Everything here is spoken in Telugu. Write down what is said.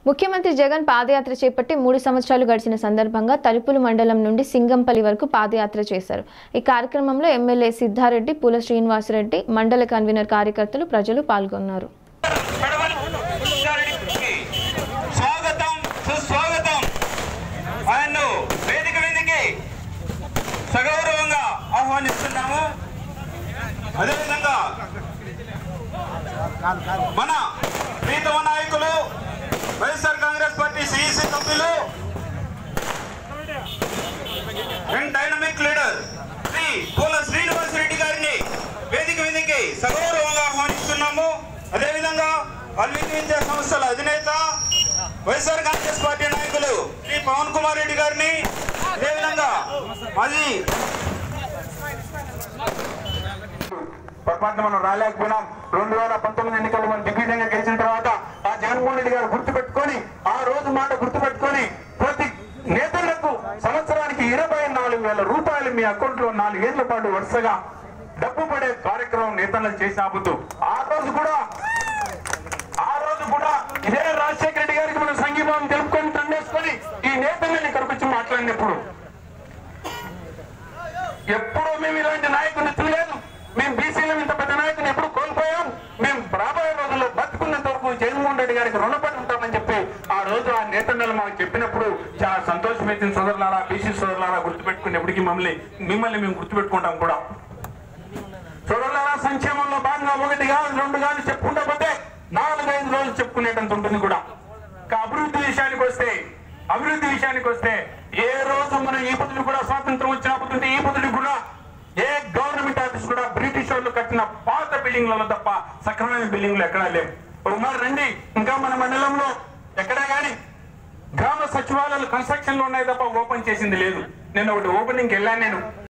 ముఖ్యమంత్రి జగన్ పాదయాత్ర చేపట్టి 3 సంవత్సరాలు గడిచిన సందర్భంగా తలుపుల మండలం నుండి సింగంపల్లి వరకు పాదయాత్ర చేశారు। ఈ కార్యక్రమంలో ఎమ్మెల్యే సిద్ధారెడ్డి, పూల శ్రీనివాసరెడ్డి, మండల కన్వీనర్, కార్యకర్తలు, ప్రజలు పాల్గొన్నారు। మన ప్రీతమ నాయకులు వైఎస్ఆర్ కాంగ్రెస్ పార్టీ సిఇసి సభ్యులు and dynamic leader Shri Poola Srinivasa Reddy గారిని వేదిక మీదకి సగౌరవంగా ఆహ్వానిస్తున్నాము। అదేవిధంగా అల్విన్ విద్యా సంస్థల అధినేత వైఎస్ఆర్ కాంగ్రెస్ పార్టీ నాయకులు శ్రీ పవన్ కుమార్ రెడ్డి గారిని, అదేవిధంగా మాజీ పొరపాటున మనం రాలేకపోయినాం। 2019 ఎన్నికల్లో మనం దిగ్విజయంగా గెలిచిన తర్వాత ఆ జగన్మోహన్ రెడ్డి గారు గుర్తుపెట్టుకొని, ఆ రోజు మాట గుర్తుపెట్టుకొని ప్రతి నేతలకు సంవత్సరానికి 24,000 రూపాయలు మీ అకౌంట్ లో 4 ఏళ్ల పాటు వరుసగా డబ్బు పడే కార్యక్రమం నేతలకు చేసినప్పుడు ఆ రోజు కూడా ఇదే రాజశేఖర రెడ్డి గారికి మనం సంఘీభావం తెలుపుకొని తండేసుకొని ఈ నేతల్ని ఇక్కడికి వచ్చి మాట్లాడినప్పుడు ఎప్పుడూ మేము ఇలాంటి నాయకులు చూడలేదు। మేము బీసీలో ఇంత పెద్ద నాయకుని ఎప్పుడు కోల్పోయాం। మేము రాబోయే రోజుల్లో బతుకున్నంత వరకు జగన్మోహన్ రెడ్డి గారికి రుణపడి ఉంటామని చెప్పి ఆ రోజు ఆ నేతన్నలు మాకు చెప్పినప్పుడు చాలా సంతోషం వేసిన సోదరులారా, బీసీ సోదరులారా, గుర్తుపెట్టుకుని ఎప్పటికీ మిమ్మల్ని మేము గుర్తుపెట్టుకుంటాం కూడా। సోదరులారా, సంక్షేమంలో భాగంగా 1 కాదు 2 కాదు చెప్పుకుంటా పోతే 4-5 రోజులు చెప్పుకునేటంత ఉంటుంది కూడా। అభివృద్ధి విషయానికి వస్తే ఏ రోజు మనం ఈ పొద్దులు కూడా స్వాతంత్రం వచ్చినప్పుడు ఈ పొద్దులు కూడా ఏ గవర్నమెంట్ ఆఫీస్ కూడా బ్రిటిష్ వాళ్ళు కట్టిన పాత బిల్డింగ్లలో తప్ప సక్రమైన బిల్డింగ్లు ఎక్కడా లేవు। మరి రండి, ఇంకా మన మండలంలో ఎక్కడా కానీ గ్రామ సచివాలయాలు కన్స్ట్రక్షన్ లో ఉన్నాయి తప్ప ఓపెన్ చేసింది లేదు। నేను ఒకటి ఓపెనింగ్కి వెళ్ళాను।